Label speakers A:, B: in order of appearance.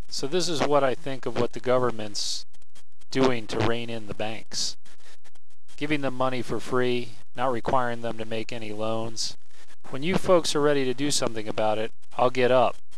A: So this is what I think of what the government's doing to rein in the banks. Giving them money for free, not requiring them to make any loans. When you folks are ready to do something about it, I'll get up.